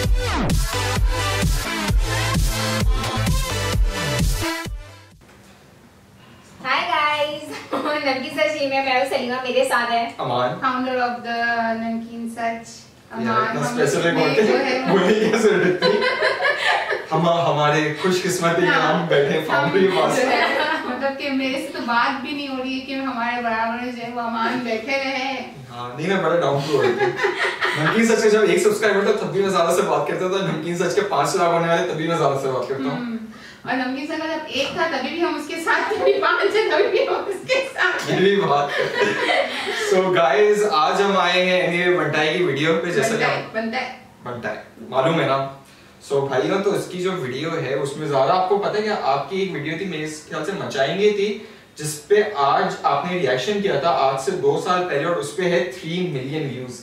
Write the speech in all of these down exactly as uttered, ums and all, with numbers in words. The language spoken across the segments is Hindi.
नमकीन सच टीम में मैं हूं सलीमा, मेरे साथ है अमान, फाउंडर ऑफ द नमकीन सच। अमान स्पेसिफिक होते हैं बोली कैसे रहती हम हमारे खुशकिस्मत है कि हम बैठे फाउंडर के पास, मतलब कि मेरे से तो बात भी नहीं हो रही है कि हमारे बराबर जो है वो अमान बैठे रहे। हां नहीं, मैं बड़ा डाउन टू अर्थ हूं। नमकीन सच के जब एक सब्सक्राइबर था तब भी मैं ज्यादा से बात करता था, नमकीन सच के पांच लाख होने वाले तब भी मैं ज्यादा से बात करता हूं। और नमकीन सच का जब एक था तभी भी हम उसके साथ, तभी पांच है तभी भी हम उसके साथ ये भी बात। सो गाइस आज हम आए हैं एनीवे बंटाई की वीडियो पे, जैसे कि बंटाई बंटाई मालूम है ना। सो so, भाइयों तो इसकी जो वीडियो है उसमें ज्यादा आपको पता है कि आपकी एक वीडियो थी मेरे ख्याल से मचाएंगे थी, जिसपे आज आपने रिएक्शन किया था आज से दो साल पहले, और उसपे है थ्री मिलियन व्यूज।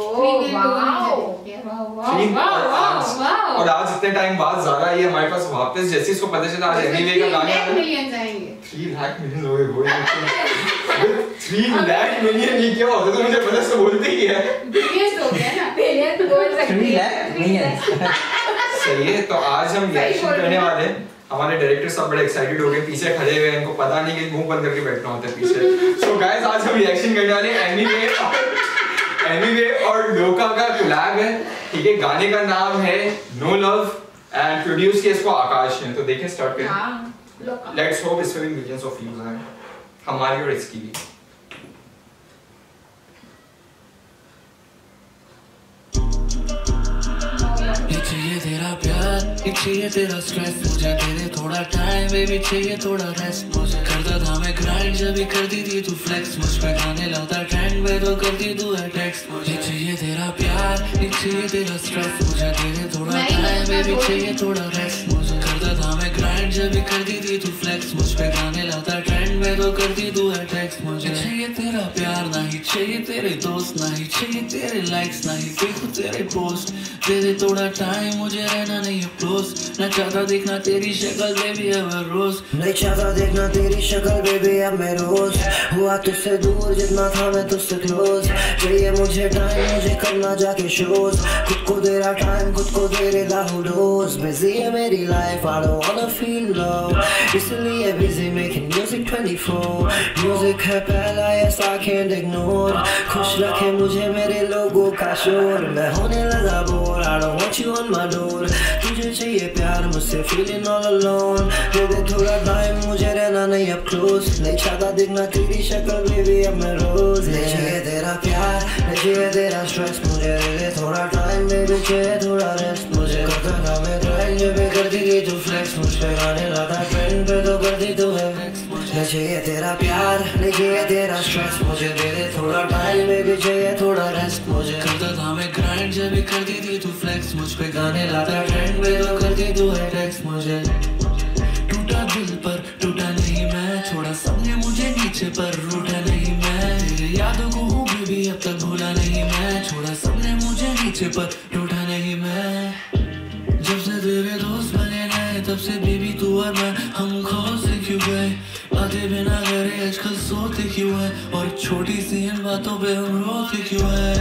और आज इतने टाइम बाद ज़ारा ये हमारे पास वापस, जैसे इसको पता चला आज एनीवे का गाना है, मिलियन आएंगे, तीन लाख मिलियन हो गए। तीन लाख मिलियन ये क्या होता है, तो मुझे पता से बोलते ही है बिलियंस हो गया ना, बिलियन बोल सकते हैं। सही है, तो आज हम रिएक्शन करने वाले हैं। हमारे डायरेक्टर सब बड़े एक्साइटेड हो गए, पीछे खड़े हुए हैं, इनको पता नहीं कि मुंह बंद करके बैठना होता है पीछे। सो गाइस आज हम रिएक्शन करने वाले हैं एनीवे एनीवे और डोका का कोलैब है, ठीक है। गाने का नाम है नो लव एंड प्रोड्यूस किया इसको आकाश ने। तो देखिए स्टार्ट करें। लेट्स होप इस पे भी मिलियंस ऑफ व्यूज आए हमारी और इसकी भी। चाहिए तेरा प्यार, चाहिए तेरा स्ट्रेस, मुझे दे दे थोड़ा टाइम बेबी, चाहिए थोड़ा रेस्ट। मुझे करता था मैं ग्राइंड जब भी करती थी तू फ्लेक्स, मुझ पे गाने लाता ट्रेंड में तो करती तू है टेक्स्ट। मुझे चाहिए तेरा प्यार, चाहिए तेरा स्ट्रेस, मुझे दे दे थोड़ा टाइम बेबी, चाहिए थोड़ा रेस्ट। मुझे करता था मैं ग्राइंड जब भी करती थी तू फ्लेक्स, मुझ पे गाने लाता ट्रेंड में तो करती तू है टेक्स्ट। मुझे चाहिए तेरा प्यार, नहीं चाहिए तेरे दोस्त, नहीं चाहिए तेरे लाइक्स, नहीं देखो तेरे पोस्ट। दे दे थोड़ा टाइम, मुझे रहना नहीं है क्लोज, मैं चाहता देखना तेरी शक्ल बेबी अब मैं रोज, नहीं चाहता देखना तेरी शक्ल बेबी अब मैं रोज। हुआ तुझसे दूर जितना था मैं तुझसे क्लोज, चाहिए मुझे टाइम, मुझे करना जाके शोज, खुद को दे रहा टाइम, खुद को दे रहा हूँ डोज। बिजी है मेरी life, I don't wanna feel low, इसलिए busy making music twenty four. Music है पहला यस आई कांट इग्नोर, खुश रखे मुझे मेरे लोगों का शोर। मैं होने लगा bore, I don't want you on my door, तुझे चाहिए प्यार मुझसे फीलिंग ऑल अलोन। दे दे थोड़ा टाइम, मुझे रहना नहीं अब क्लोज, नहीं चाहता देखना तेरी शक्ल बेबी अब मैं रोज। नहीं चाहिए तेरा प्यार, नहीं चाहिए तेरा स्ट्रेस, मुझे दे दे थोड़ा टाइम बेबी, चाहिए थोड़ा रेस्ट। मुझे करता था मैं ग्राइंड जब भी करती थी तू फ्लेक्स, मुझ पे गाने लाता ट्रेंड पे तो करती तू है फ्लेक्स। नहीं चाहिए तेरा प्यार, नहीं चाहिए तेरा स्ट्रेस, मुझे दे दे थोड़ा टाइम बेबी, चाहिए थोड़ा रेस्ट। मुझे करता था मैं ग्राइंड जब भी करती थी तू फ्लेक्स, मुझ पे गाने लाता ट्रेंड में तो करती तू है टेक्स्ट। मुझे टूटा दिल पर टूटा नहीं मैं, छोड़ा सबने मुझे नीचे पर रूठा नहीं मैं, तेरे यादों को हूँ बेबी अब तक भूला नहीं मैं, छोड़ा सबने मुझे नीचे पर रूठा नहीं मैं। जब से तेरे दोस्त बने नए तब से बेबी तू और मैं हम खो से क्यों गए, आते बिना घरे आजकल सोते क्यों है, और छोटी सी इन बातों पे हम रोते क्यों है।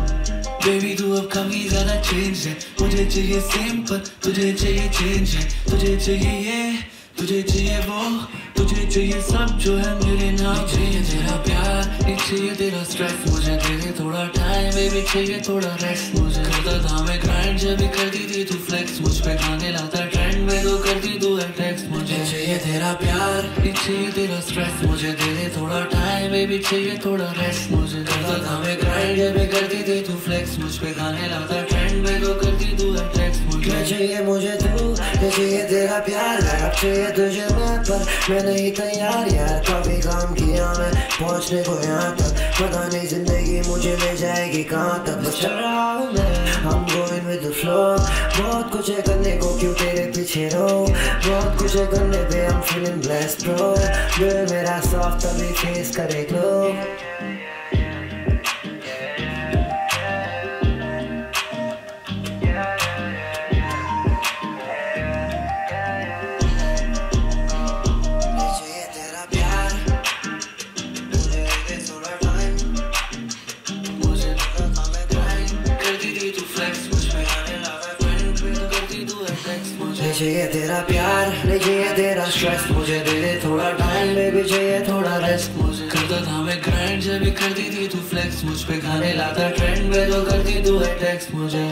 बेबी तू अब काफी ज्यादा चेंज है, मुझे चाहिए सेम पर तुझे चाहिए चेंज है, तुझे चाहिए ये तुझे चाहिए वो, तुझे चाहिए सब जो है मेरे नाम। चाहिए तेरा प्यार, नहीं चाहिए तेरा स्ट्रेस, मुझे दे दे थोड़ा टाइम बेबी, चाहिए थोड़ा रेस्ट। मुझे करता था मैं ग्राइंड जब भी करती थी तू फ्लेक्स, मुझ पे गाने लाता ट्रेंड में तो करती तू है टेक्स्ट। मुझे चाहिए तेरा प्यार, नहीं चाहिए तेरा स्ट्रेस, मुझे दे दे थोड़ा टाइम बेबी, चाहिए थोड़ा रेस्ट। मुझे करता था मैं ग्राइंड जब भी करती थी तू फ्लेक्स, मुझ पे गाने लाता ट्रेंड में तो करती तू है टेक्स्ट। मुझे चाहिए मुझे तू, चाहिए तेरा प्यार, चाहिए तुझे मैं, पर मैं नहीं तैयार यार। काफी काम किया मैं पहुंचने को यहाँ तक, पता नहीं जिंदगी मुझे ले जाएगी कहाँ तक, बस चल रहा हूँ मैं, I'm going with the flow। बहुत कुछ है करने को, क्यों तेरे पीछे रो, बहुत कुछ है करने पे I'm feeling blessed bro। दिल मेरा सॉफ्ट तभी फेस करे ग्लो। चाहिए तेरा प्यार, नहीं चाहिए तेरा स्ट्रेस, मुझे दे दे थोड़ा टाइम, बेबी चाहिए थोड़ा रेस्ट। मुझे करता था मैं ग्राइंड जब भी करती थी तू फ्लेक्स, मुझ पे गाने लाता ट्रेंड में तो करती तू है टेक्स्ट मुझे।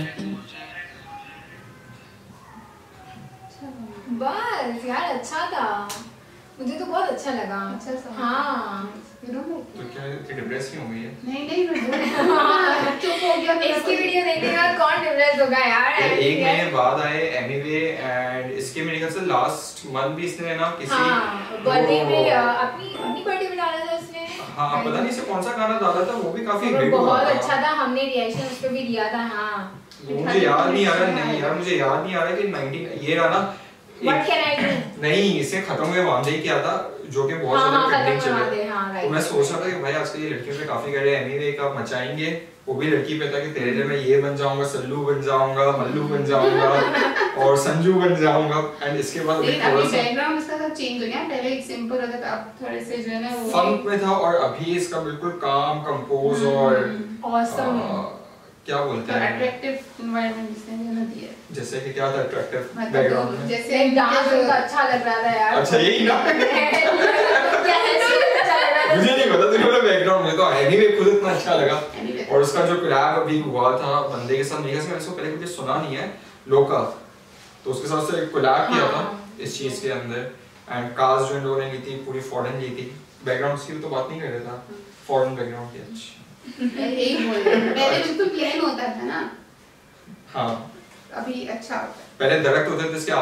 बस यार अच्छा था, मुझे तो बहुत अच्छा लगा। अच्छा सा। हाँ तो क्या इतनी डिप्रेस क्यों हो गई है? नहीं नहीं मैं बोल चुप हो गया। इसकी वीडियो देखने के बाद कौन डिप्रेस होगा यार। एक महीने बाद आए एनीवे एंड इसके मेरे ख्याल से लास्ट मंथ भी इसने ना किसी हाँ बर्थडे में अपनी अपनी बर्थडे में डाला था उसने। हाँ पता नहीं इसे कौन सा गाना डाला था, वो भी काफी वो हिट हुआ बहुत था। अच्छा था, हमने रिएक्शन उस पे भी दिया था। हाँ मुझे याद नहीं आ रहा, नहीं यार मुझे याद नहीं आ रहा कि नाइनटीन ये गाना What can I do? नहीं इसे खत्म हुए वांदे ही किया था जो कि बहुत हाँ, ज्यादा हाँ, ट्रेंडिंग खत्म चल हुए रहा वांदे, है। हाँ, right. तो मैं सोच रहा था कि भाई आजकल ये लड़कियों पे काफी करे एनीवे का मचाएंगे, वो भी लड़की पे था कि तेरे लिए मैं ये बन जाऊंगा, सल्लू बन जाऊंगा, मल्लू बन जाऊंगा और संजू बन जाऊंगा। एंड इसके बाद लेकिन थोड़ा अभी सा बैकग्राउंड इसका सब चेंज हो गया, पहले एक सिंपल होता था, अब थोड़े से जो है ना वो फंक में था और अभी इसका बिल्कुल काम कंपोज और Awesome। आ, क्या बोलते तो हैं अट्रैक्टिव एनवायरनमेंट जिसने जो ना दिया। जैसे कि क्या था अट्रैक्टिव मतलब बैकग्राउंड में? जैसे एक डांस उनका अच्छा लग रहा था यार। अच्छा यही ना क्या है अच्छा लग रहा था। मुझे नहीं पता तुम्हारा बैकग्राउंड में तो एनीवे खुद इतना अच्छा लगा। Anyway। और उसका जो कोलैब अभी हुआ था बंदे के साथ, मैंने इसको पहले कभी सुना नहीं है, लोका, तो उसके साथ से कोलैब किया था इस चीज के अंदर। एंड कास्ट जो इन लोगों ने ली थी पूरी फॉरेन ली थी, बैकग्राउंड की तो बात नहीं कर रहा था, फॉरेन बैकग्राउंड की। अच्छी यही बोल रहे हैं। पहले बिल्कुल प्लेन होता था ना, हाँ अभी अच्छा होता है। पहले दरख्त होते थे इसके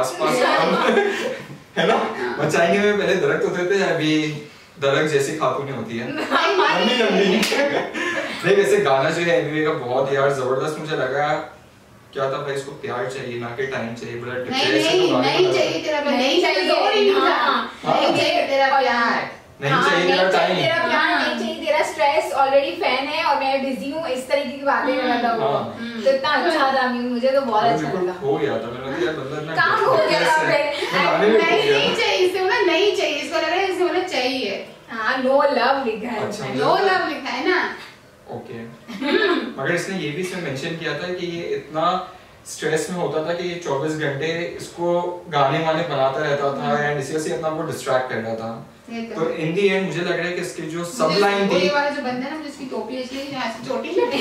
आसपास है ना, मचाएंगे में पहले दरख्त होते थे, अभी दरख्त जैसी खातूनें होती है लंबी लंबी। नहीं वैसे गाना जो है एनीवे का बहुत यार जबरदस्त मुझे लगा। क्या था भाई, इसको प्यार चाहिए ना कि टाइम चाहिए, बोला नहीं डिप्रेस है तो नहीं गाने नहीं का चाहिए तेरा प्यार, नहीं नहीं चाहिए चाहिए, जोर ही नहीं था। हाँ। नहीं चाहिए तेरा प्यार, नहीं हाँ, चाहिए तेरा नहीं चाहिए टाइम। तेरा प्यार, हाँ। नहीं चाहिए तेरा स्ट्रेस, ऑलरेडी फैन है और मैं बिजी हूँ, इस तरीके की बातें कर रहा था वो। हाँ। तो इतना अच्छा था, मुझे तो बहुत अच्छा बिल्कुल लगा। हो गया था, मैंने कहा यार बंदा इतना काम हो गया डिप्रेस था है। फिर। मैं गाने में नहीं खो गया नहीं था। चाहिए, इससे बोला नहीं चाहिए, इसको लग रहा है इससे बोला चाहिए। हाँ नो लव लिखा है अच्छा, उसमें। नो लव लिखा है ना। ओके मगर इसने ये भी इसमें मेंशन किया था कि ये इतना स्ट्रेस में होता था कि ये चौबीस घंटे इसको गाने वाने बनाता रहता था एंड इसी वजह से अपना को डिस्ट्रैक्ट कर रहा था। ये तो तो इन दी एंड मुझे लग रहा है कि इसकी जो सब लाइन थी, ये वाला जो बंदा है ना जिसकी टोपी अच्छी है, यहाँ से चोटी लगी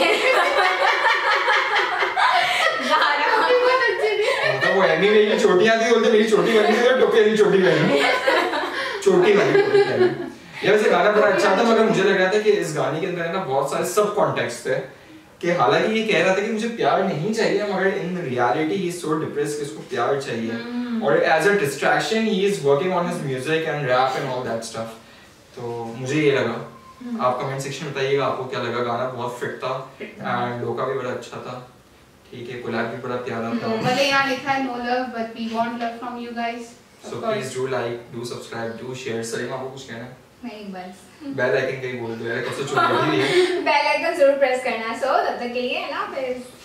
बहुत अच्छी थी। मतलब वो एनीवे की छोटियां थी, बोलते मेरी छोटी बनी थी और टोपी वाली छोटी बनी, छोटी वाली टोपी पहनी। ये वैसे गाना बड़ा अच्छा था, मगर मुझे लग रहा था कि इस गाने के अंदर है ना बहुत सारे सब कॉन्टेक्स्ट थे कि हालांकि ये कह रहा था कि मुझे प्यार नहीं चाहिए, मगर in reality he is so depressed कि इसको प्यार चाहिए और as a distraction he is working on his music and rap and all that stuff. तो मुझे ये लगा, आप कमेंट सेक्शन में बताइएगा आपको क्या लगा। गाना बहुत फिट था एंड लोका भी बड़ा अच्छा था, ठीक है, कोलैब भी बड़ा प्यारा तो था। भले यहाँ लिखा है no love but we want love from you guys. So please do like, do subscribe, do share. Salima आपको कुछ कहना है? नहीं बस बेल आइकन का ही बोल दो यार, कब से चुप बैठी हुई है। बेल आइकन जरूर प्रेस करना है। सो तब तक के लिए ना फिर